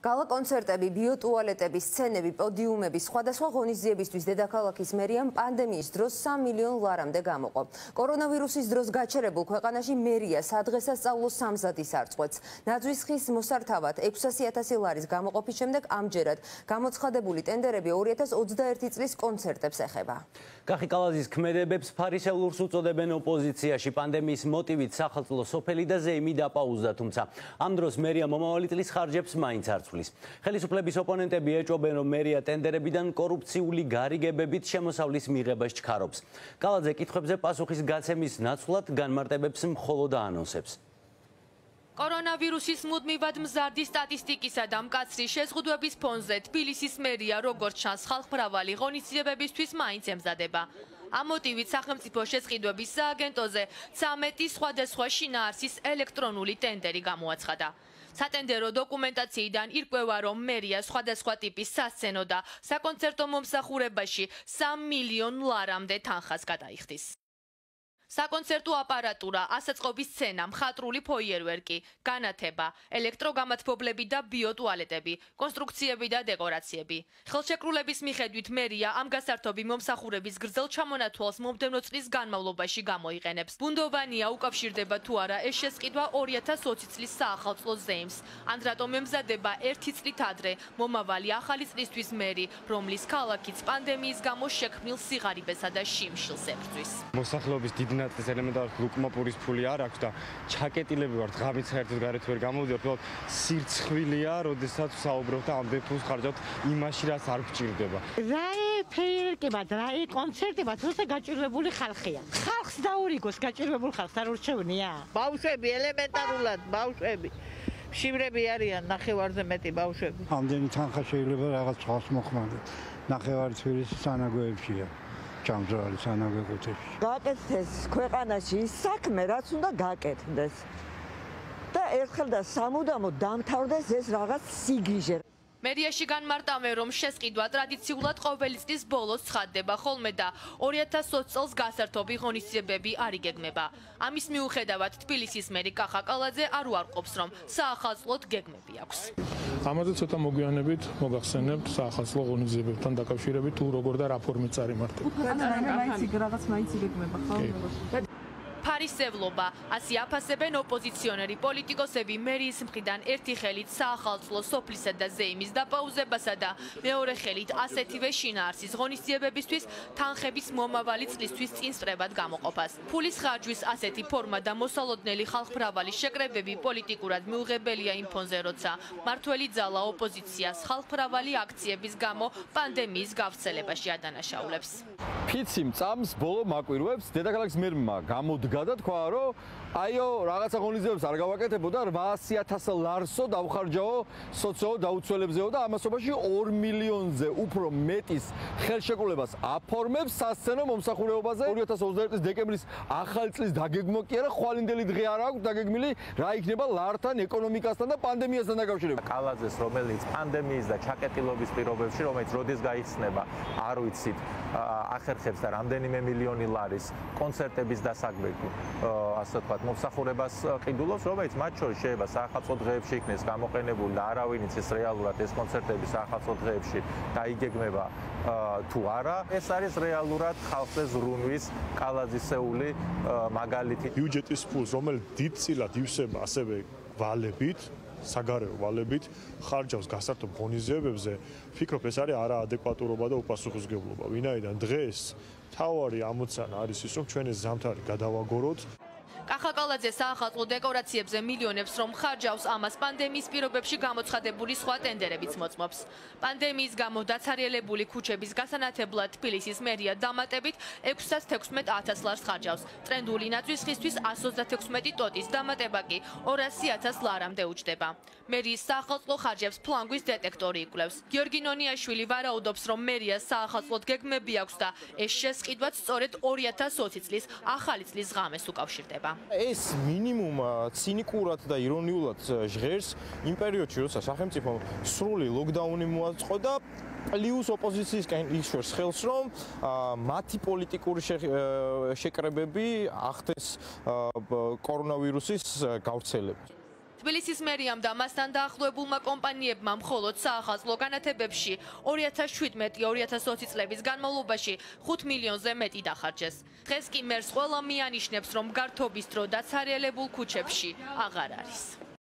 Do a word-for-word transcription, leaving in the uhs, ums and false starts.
Gala კონცერტები, ბიოტუალეტები, სცენები, პოდიუმები, სხვადასხვა ღონისძიებისთვის დედაქალაქის მერიამ პანდემიის დროს სამ მილიონ ლარამდე გამოყო. კორონავირუსის დროს გაჩერებულ ქვეყანაში მერია სადღესასწაულო სამზადის არწყვეტს. ნაძვის ხის მოსართავად ექვსასი ათასი ლარის გამოყოფის შემდეგ ამჯერად გამოცხადებული ტენდერები ორი ათას ოცდაერთი წლის კონცერტებს ეხება. კახი კალაზის ქმედებებს ფარისევლურს უწოდებენ ოპოზიციაში. პანდემიის მოტივით სახელმწიფო სოფელი და ზეიმი დაპაუზდა, თუმცა ამ დროს მერია მომავალი წლის ხარჯებს მაინც არ ცვლის. ხელისუფლების ოპონენტები ეჭობენ, რომ მერია ტენდერებიდან კორუფციული გარიგებებით შემოსავლის მიღებას ჩქარობს. კალაძე კითხვებზე პასუხის გაცემის ნაცვლად განმარტებებს მხოლოდ აანონსებს. კორონავირუსის მუდმივად მზარდი სტატისტიკისა და მკაცრი შეზღუდვების ფონზე თბილისის მერია როგორც ჩანს ხალხმრავალი ღონისძიებებისთვის მაინც ემზადება. ამ მოტივით სახელმწიფო შესყიდვების სააგენტოზე ცამეტი სხვადასხვა შინაარსის ელექტრონული ტენდერი გამოაცხადა. სატენდერო დოკუმენტაციიდან ირკვევა, რომ მერია სხვადასხვა ტიპის სასცენო და საკონცერტო მომსახურებაში სამ მილიონ ლარამდე თანხას გადაიხდის. საკონცერტო აპარატურა, ასაწყობის სცენა, მხატვრული ფოიერვერკი, განათება, ელექტროგამათბობლები და ბიოტუალეტები, კონსტრუქციები და დეკორაციები. ხელშეკრულების მიხედვით მერია ამ გასართობი მომსახურების გრძელ ჩამონათვალს მომდევნო წლის განმავლობაში გამოიყენებს. ბუნდოვანია უკავშირდება თუ არა ეს შესყიდვა ორი ათას ოცი წლის საახალწლო ზეიმს. ან რატომ ემზადება ერთი წლით ადრე მომავალი ახალი წლისთვის მერი, რომლის ქალაქიც პანდემიის გამო შექმნილ სიღარიბესა და შიმშილს ებრძვის. მოსახლეობის დიდი ნაწილის ელემენტარული ლუკმაპურის ფული არ აქვს და ჩაკეტილები ვართ, ღამით საერთოდ გარეთ ვერ გამოვიდეთ, უბრალოდ სირცხვილია, როდესაც საუბრობთ და ამდენ ფულს ხარჯავთ იმაში, რაც არ გჭირდება. რა ფეიერკებად, რა კონცერტებად, როცა გაჭირვებული ხალხია. ხალხს დაურიგოს გაჭირვებულ ხალხს არ ურჩევნია. ბავშვები ელემენტარულად, ბავშვები. შივრები არიან ნახევარზე მეტი ბავშვები. ამდენი თანხა შეიძლება რაღაც ხალხს მოხმარდეთ. ნახევარი თბილისის სანაგვეებშია. ჩამძრალი სანაგვეყუთებში. გაკეთდეს ქვეყანაში ის საქმე, რაც უნდა გაკეთდეს. და ერთხელ და სამუდამოდ დამთავრდეს ეს რაღაც სიგიჟე. მერიაში განმარტავენ, რომ შესყიდვა ტრადიციულად ყოველი წლის ბოლოს ცხადდება ხოლმე და ორი ათას ოცი წელს გასართობი ღონისძიებები არ იგეგმება. ამის მიუხედავად თბილისის მერი კახა კალაძე არ უარყოფს, რომ საახალწლოდ გეგმები აქვს. ამაზე ცოტა მოგვიანებით მოგახსენებთ საახალწლო ღონისძიებებთან დაკავშირებით თუ როგორ და რა ფორმით წარიმართება. რაღაც მაინც იგეგმება ხო? ფარისევლობა, ასე აფასებენ ოპოზიციონერი პოლიტიკოსები მერიის მხრიდან ერთი ხელით საახალწლო სოფლისა და ზეიმის დაპაუზებასა და მეორე ხელით ასეთივე შინაარსის ღონისძიებებისთვის თანხების მომავალი წლისთვის წინსწრებად გამოყოფას. ფულის ხარჯვის ასეთი ფორმა და მოსალოდნელი ხალხმრავალი შეკრებები პოლიტიკურად მიუღებელია იმ ფონზე, როცა მართველი ძალა ოპოზიციას ხალხმრავალი აქციების გამო პანდემიის გავრცელებაში ადანაშაულებს. ფიცი მწამს ბოლო მაკვირვებს დედაქალაქის მერმა გამოდგა და თქვა, რომ აიო რაღაცა ღონისძიებებს არ გავაკეთებო და რვაასი ათას ლარსო დავხარჯაო სოციო დაუცველებზეო და ამასობაში ორ მილიონზე უფრო მეტის ხელშეკრულებას აფორმებს სასცენო მომსახურებაზე. ორი ათას ოცდაერთი წლის დეკემბრის ახალი წლის დაგეგმვა კი არა, ხვალინდელი დღე არ აქვს დაგეგმილი, რა იქნება ლართან, ეკონომიკასთან და პანდემიასთან დაკავშირებით. კალაძეს, რომელიც პანდემიის და ჩაკეტილობის პირობებში, რომელიც როდის გაიხსნება, არ ვიცით, ახერხებს და რამდენიმე მილიონი ლარის კონცერტების დასაქმებად, ასე ვთქვათ, მომსახურებას ყიდულობს, რომელიც მათ შორის შეიძლება საახალწლო დღეებში იქნეს გამოყენებული და არავინ იცის რეალურად ეს კონცერტები საახალწლო დღეებში დაიგეგმება თუ არა. ეს არის რეალურად ხალხზე ზრუნვის კალაძისეული მაგალითი. ბიუჯეტის ფულს, რომელიც დიდწილად ივსება ასევე ვალებით, საგარეო ვალებით, ხარჯავს გასართობ ღონისძიებებზე, ფიქრობ ეს არის არაადეკვატურობა და უპასუხისმგებლობა. ვინაიდან დღეს თავარი ამოცანა არის ის, რომ ჩვენ ეს ზამთარი გადავაგოროთ. კახა კალაძე საახალწლო დეკორაციებზე მილიონებს რომ ხარჯავს, ამას პანდემიის პირობებში გამოცხადებული სხვა ტენდერებიც მოწმობს. პანდემიის გამო დაცარიელებული ქუჩების გასანათებლად თბილისის მერია დამატებით ექვსას თექვსმეტ ათას ლარს ხარჯავს. ტრენდული ნაძვის ხისთვის ასი ოცდათექვსმეტი ტოტის დამატება კი ორასი ათას ლარამდე უჯდება. მერიის საახალწლო ხარჯებს ფლანგვის დეტექტორი იკვლევს. გიორგი ნონიაშვილი ვარაუდობს, რომ მერიას საახალწლოდ გეგმები აქვს და ეს შესყიდვაც სწორედ ორი ათას ოცი წლის ახალი წლის ღამეს უკავშირდება. ეს მინიმუმ ცინიკურად და ირონიულად ჟღერს იმ პერიოდში, როცა სახელმწიფომ სრული ლოკდაუნი მოაწყო და პლუს ოპოზიციისკენ იშორს ხელს, რომ მათი პოლიტიკური შეკრებები ახდენს კორონავირუსის გავრცელებას. თბილისის მერიამ და მასთან დაახლოებულმა კომპანიებმა მხოლოდ საახალწლო განათებებში ორი ათას შვიდმეტი ორი ათას ოცი წლების განმავლობაში ხუთ მილიონზე მეტი დახარჯეს. დღეს კი მერს ყველა მიანიშნებს, რომ გართობის დრო დაცარიელებულ ქუჩებში აღარ არის.